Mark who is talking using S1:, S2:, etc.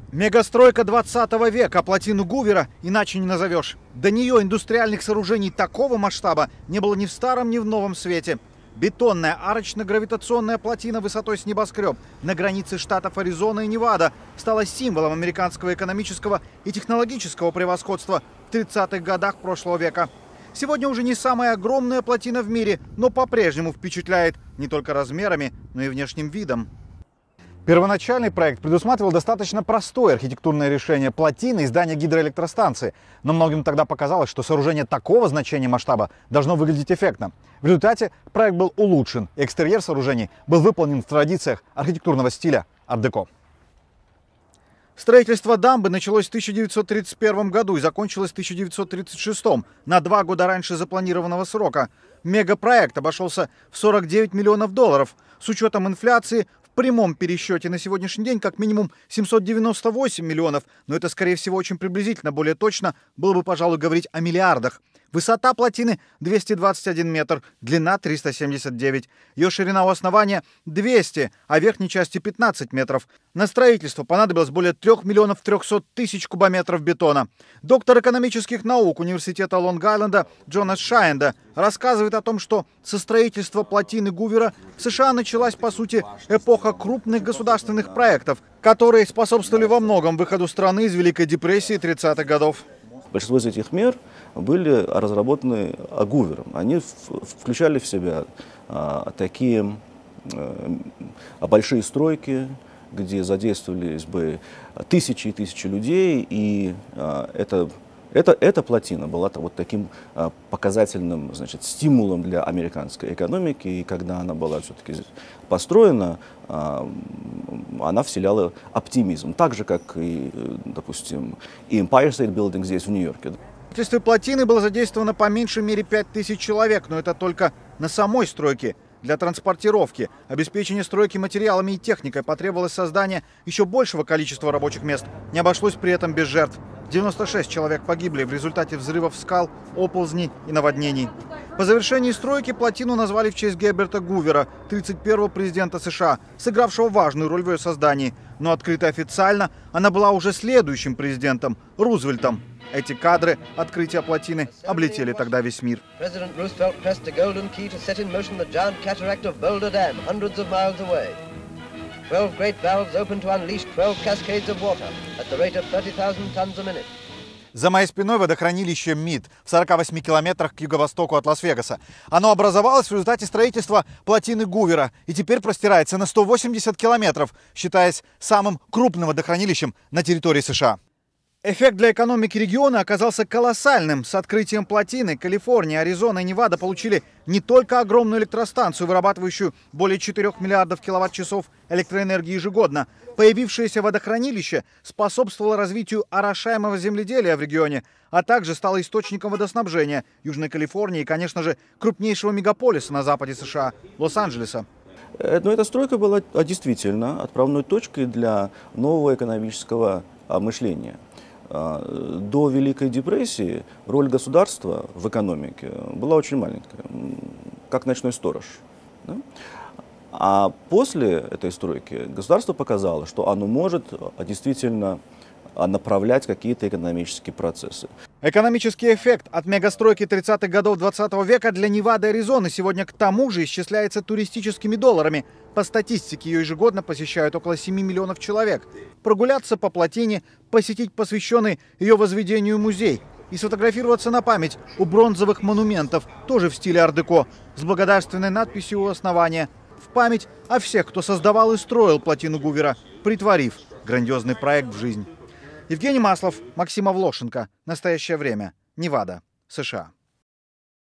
S1: Мегастройка 20 века, плотину Гувера иначе не назовешь. До нее индустриальных сооружений такого масштаба не было ни в старом, ни в новом свете. Бетонная арочно-гравитационная плотина высотой с небоскреб на границе штатов Аризона и Невада стала символом американского экономического и технологического превосходства в 30-х годах прошлого века. Сегодня уже не самая огромная плотина в мире, но по-прежнему впечатляет не только размерами, но и внешним видом. Первоначальный проект предусматривал достаточно простое архитектурное решение плотины и здания гидроэлектростанции. Но многим тогда показалось, что сооружение такого значения масштаба должно выглядеть эффектно. В результате проект был улучшен, и экстерьер сооружений был выполнен в традициях архитектурного стиля ар-деко. Строительство дамбы началось в 1931 году и закончилось в 1936, на 2 года раньше запланированного срока. Мегапроект обошелся в $49 миллионов. С учетом инфляции в прямом пересчете на сегодняшний день как минимум 798 миллионов, но это, скорее всего, очень приблизительно. Более точно было бы, пожалуй, говорить о миллиардах. Высота плотины 221 метр, длина 379. Ее ширина у основания 200, а в верхней части 15 метров. На строительство понадобилось более 3 миллионов 300 тысяч кубометров бетона. Доктор экономических наук университета Лонг-Айленда Джонас Шайенда рассказывает о том, что со строительства плотины Гувера в США началась, по сути, эпоха крупных государственных проектов, которые способствовали во многом выходу страны из Великой депрессии 30-х годов.
S2: Большинство из этих мер были разработаны Гувером. Они включали в себя такие большие стройки, где задействовались бы тысячи и тысячи людей, и эта плотина была вот таким показательным, значит, стимулом для американской экономики, и когда она была все-таки построена, она вселяла оптимизм, так же, как и, допустим, и Empire State Building здесь, в Нью-Йорке.
S1: В строительстве плотины было задействовано по меньшей мере 5000 человек, но это только на самой стройке. Для транспортировки, обеспечения стройки материалами и техникой потребовалось создание еще большего количества рабочих мест. Не обошлось при этом без жертв. 96 человек погибли в результате взрывов скал, оползней и наводнений. По завершении стройки плотину назвали в честь Герберта Гувера, 31-го президента США, сыгравшего важную роль в ее создании. Но открыто официально она была уже следующим президентом, Рузвельтом. Эти кадры открытия плотины облетели тогда весь мир.
S3: President Roosevelt pressed a golden key to set in motion the giant cataract of Boulder Dam, hundreds of miles away. 12 great valves opened to unleash 12 cascades of water at the rate of 30,000 tons a minute.
S1: За моей спиной водохранилище МИД в 48 километрах к юго-востоку от Лас-Вегаса. Оно образовалось в результате строительства плотины Гувера и теперь простирается на 180 километров, считаясь самым крупным водохранилищем на территории США. Эффект для экономики региона оказался колоссальным. С открытием плотины Калифорния, Аризона и Невада получили не только огромную электростанцию, вырабатывающую более 4 миллиардов киловатт-часов электроэнергии ежегодно. Появившееся водохранилище способствовало развитию орошаемого земледелия в регионе, а также стало источником водоснабжения Южной Калифорнии и, конечно же, крупнейшего мегаполиса на западе США – Лос-Анджелеса.
S2: Но эта стройка была действительно отправной точкой для нового экономического мышления. До Великой депрессии роль государства в экономике была очень маленькая, как ночной сторож. Да? А после этой стройки государство показало, что оно может действительно направлять какие-то экономические процессы.
S1: Экономический эффект от мегастройки 30-х годов 20 века для Невады и Аризоны сегодня к тому же исчисляется туристическими долларами. По статистике ее ежегодно посещают около 7 миллионов человек. Прогуляться по плотине, посетить посвященный ее возведению музей и сфотографироваться на память у бронзовых монументов, тоже в стиле ар-деко, с благодарственной надписью у основания, в память о всех, кто создавал и строил плотину Гувера, притворив грандиозный проект в жизнь. Евгений Маслов, Максим Авлошенко. Настоящее время. Невада, США.